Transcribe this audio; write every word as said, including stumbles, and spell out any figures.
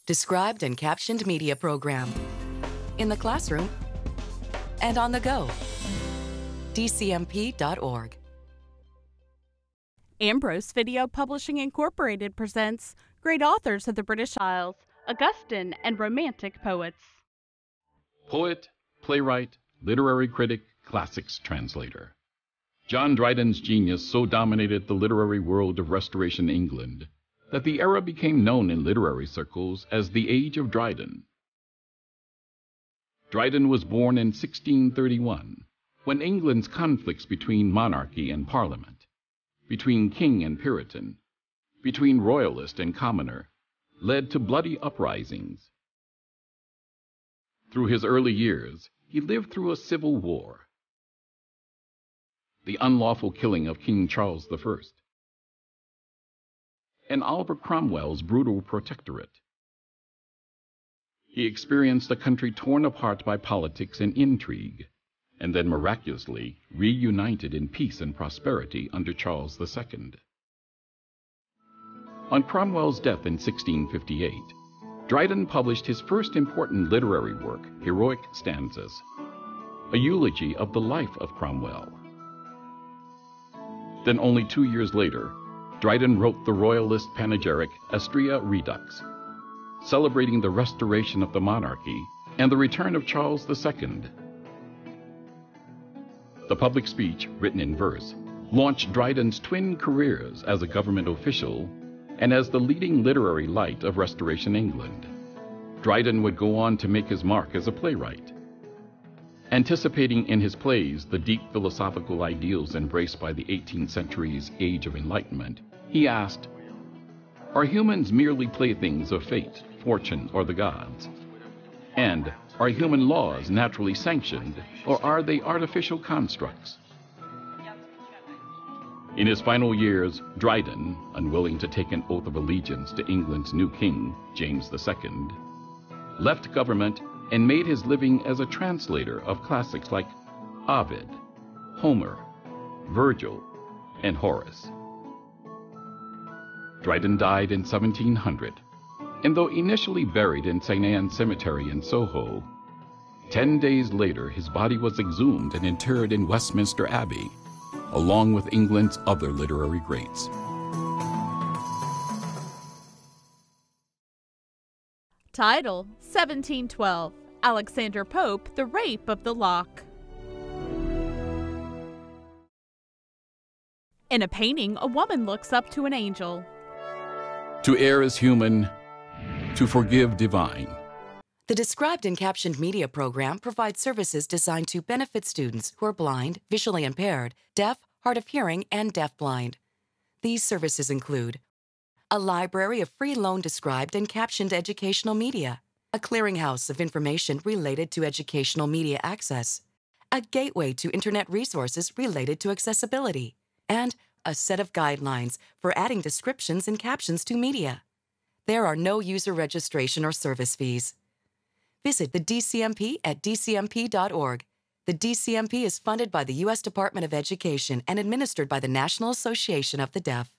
described and captioned media program. In the classroom and on the go. D C M P dot org. AMBROSE Video Publishing Incorporated presents Great Authors of the British Isles, Augustan and Romantic Poets. Poet, playwright, literary critic, classics translator. John Dryden's genius so dominated the literary world of Restoration England that the era became known in literary circles as the Age of Dryden. Dryden was born in sixteen thirty-one, when England's conflicts between monarchy and parliament, between king and Puritan, between royalist and commoner, led to bloody uprisings. Through his early years, he lived through a civil war, the unlawful killing of King Charles the First, and Oliver Cromwell's brutal protectorate. He experienced a country torn apart by politics and intrigue, and then miraculously reunited in peace and prosperity under Charles the Second. On Cromwell's death in sixteen fifty-eight, Dryden published his first important literary work, Heroic Stanzas, a eulogy of the life of Cromwell. Then only two years later, Dryden wrote the royalist panegyric Astrea Redux, celebrating the restoration of the monarchy and the return of Charles the Second. The public speech, written in verse, launched Dryden's twin careers as a government official and as the leading literary light of Restoration England. Dryden would go on to make his mark as a playwright. Anticipating in his plays the deep philosophical ideals embraced by the eighteenth century's Age of Enlightenment, he asked, "Are humans merely playthings of fate, fortune, or the gods? And are human laws naturally sanctioned, or are they artificial constructs?" In his final years, Dryden, unwilling to take an oath of allegiance to England's new king, James the Second, left government and made his living as a translator of classics like Ovid, Homer, Virgil, and Horace. Dryden died in seventeen hundred, and though initially buried in Saint Anne's Cemetery in Soho, ten days later his body was exhumed and interred in Westminster Abbey, along with England's other literary greats. Title, seventeen twelve, Alexander Pope, The Rape of the Lock. In a painting, a woman looks up to an angel. To err is human, to forgive divine. The described and captioned media program provides services designed to benefit students who are blind, visually impaired, deaf, hard of hearing, and deafblind. These services include a library of free loan described and captioned educational media, a clearinghouse of information related to educational media access, a gateway to Internet resources related to accessibility, and a set of guidelines for adding descriptions and captions to media. There are no user registration or service fees. Visit the D C M P at D C M P dot org. The D C M P is funded by the U S Department of Education and administered by the National Association of the Deaf.